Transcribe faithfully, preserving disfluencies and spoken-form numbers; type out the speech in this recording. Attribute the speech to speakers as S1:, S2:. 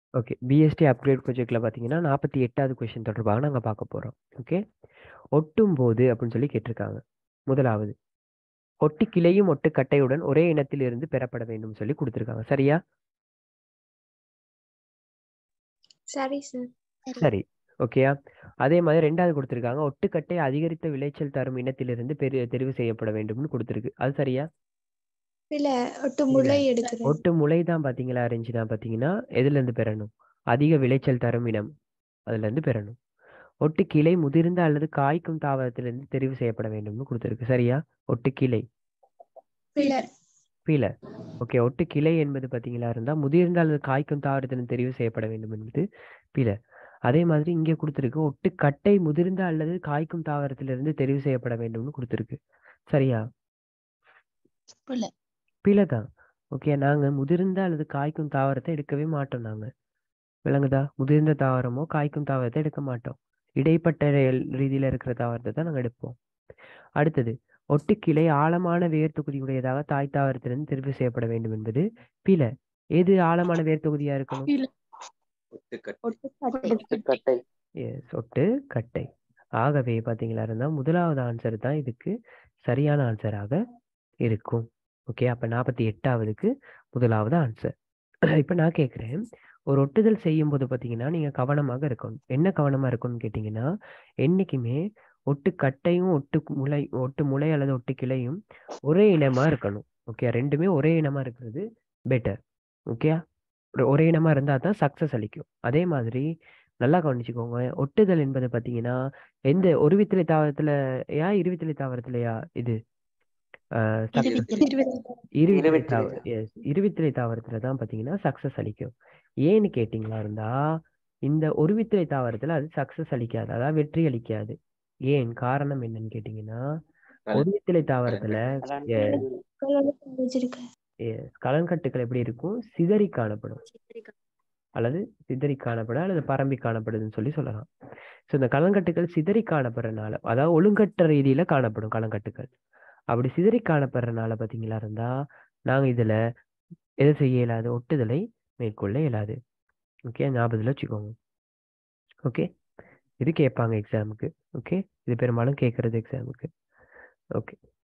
S1: Okay. BST upgrade ப்ராஜெக்ட்ல பார்த்தீங்கன்னா, நாற்பத்தி எட்டாவது கொஸ்டின் தொடர்பாக நாங்க பார்க்க போறோம். ஓகே. ஒட்டும்போது அப்படின்னு சொல்லி கேட்டிருக்காங்க. முதலாவது, ஒட்டு கிளையும் ஒட்டு கட்டையுடன் ஒரே இனத்தில் இருந்து பெறப்பட வேண்டும் சொல்லி கொடுத்திருக்காங்க. சரியா?
S2: சரி சார்.
S1: சரி. ஓகேயா? அதே மாதிரி ரெண்டாவது கொடுத்திருக்காங்க. ஒட்டுக்கட்டை அதிகரித்த விளைச்சல் தரும் இனத்திலிருந்து பெரு தெரிவு செய்யப்பட வேண்டும்னு கொடுத்திருக்கு. அது சரியா?
S2: இல்ல, ஒட்டு
S1: இல்ல.
S2: முளை எடுக்கிறேன்.
S1: ஒட்டு முளை தான் பார்த்தீங்களா அரேஞ்சுனா பார்த்தீங்கன்னா, எதுலேருந்து பெறணும்? அதிக விளைச்சல் தரும் இனம். அதுலேருந்து பெறணும். ஒட்டு கிளை முதிர்ந்த அல்லது காய்க்கும் தாவரத்திலிருந்து தெரிவு செய்யப்பட வேண்டும்னு கொடுத்திருக்கு. சரியா? ஒட்டு கிளை.
S2: இல்ல.
S1: பில. ஓகே. ஒட்டு கிளை என்பது பார்த்தீங்களா இருந்தா, முதிர்ந்த அல்லது காய்க்கும் தாவரத்திலிருந்து தெரிவு செய்யப்பட வேண்டும் என்பது பில. அதே மாதிரி இங்கே கொடுத்திருக்கு, ஒட்டு கட்டை முதிர்ந்த அல்லது காய்க்கும் தாவரத்திலிருந்து தெரிவு செய்யப்பட வேண்டும்னு கொடுத்திருக்கு. சரியா?
S2: இல்ல.
S1: பில தான். ஓகே. நாங்க முதிர்ந்த அல்லது காய்க்கும் தாவரத்தை எடுக்கவே மாட்டோம் நாங்க. விளங்குதா? முதிர்ந்த தாவரமோ காய்க்கும் தாவரத்தை எடுக்க மாட்டோம். இடைப்பட்ட ரே- ரீதியில இருக்கிற தாவரத்தை தான் நாங்க எடுப்போம். அடுத்தது, ஒட்டு கிளை ஆழமான வேர் தொகுதியுடையதாக தாய் தாவரத்திலிருந்து தெரிவு செய்யப்பட வேண்டும் என்பது பில. எது ஆழமான வேர் தொகுதியா இருக்கணும்?
S2: இல்ல.
S3: ஒட்டுக்கட்டை.
S1: எஸ், ஒட்டு கட்டை. ஆகவே பாத்தீங்களா இருந்தா முதலாவது ஆன்சர் தான் இதுக்கு சரியான ஆன்சராக இருக்கும். ஓகே. அப்ப நாற்பத்தி எட்டாவதுக்கு முதலாவது ஆன்சர். இப்ப நான் கேட்கிறேன், ஒரு ஒட்டுதல் செய்யும் போது பாத்தீங்கன்னா நீங்க கவனமாக இருக்கணும். என்ன கவனமா இருக்கணும்னு கேட்டீங்கன்னா, என்னைக்குமே ஒட்டு கட்டையும் ஒட்டு முளை ஒட்டு முளை அல்லது ஒட்டு கிளையும் ஒரே இனமா இருக்கணும். ஓகே. ரெண்டுமே ஒரே இனமா இருக்கிறது பெட்டர். ஓகே. ஒரே இனமா இருந்தா தான் சக்சஸ் அளிக்கும். அதே மாதிரி நல்லா கவனிச்சுக்கோங்க. ஒட்டுதல் என்பது பாத்தீங்கன்னா, எந்த ஒருவித்திலை தாவரத்துலயா இருவித்திலை தாவரத்துலயா இது அஹ், success- இருவித்திலை
S3: இருவித்திலை
S1: தாவ எஸ் இருவித்திலை தாவரத்துல தான் பாத்தீங்கன்னா சக்சஸ் அளிக்கும். ஏன்னு கேட்டீங்களா இருந்தா, இந்த ஒருவித்திலை தாவரத்துல அது சக்சஸ் அளிக்காது, அதாவது வெற்றி அளிக்காது. ஏன் காரணம் என்னன்னு கேட்டீங்கன்னா, ஒருவித்திலை தாவரத்துல yes,
S2: வச்சிருக்கேன்.
S1: yes, கலங்கட்டுகள் எப்படி இருக்கும்? சிதறி காணப்படும், அல்லது சிதறி காணப்படும், அல்லது பரம்பி காணப்படுதுன்னு சொல்லி சொல்லலாம். ஸோ இந்த கலங்கட்டுகள் சிதறி காணப்படுறதுனால, அதாவது ஒழுங்கற்ற ரீதியில காணப்படும் கலங்கட்டுகள். அப்படி சிதறி காணப்படுறதுனால பாத்தீங்களா இருந்தா, நாங்க இதுல எதை செய்ய இயலாது? ஒட்டுதலை மேற்கொள்ள இயலாது. ஓகே. ஞாபகத்துல வச்சுக்கோங்க. ஓகே. இது கேட்பாங்க எக்ஸாமுக்கு. ஓகே. இது பெரும்பாலும் கேட்கறது எக்ஸாமுக்கு. ஓகே.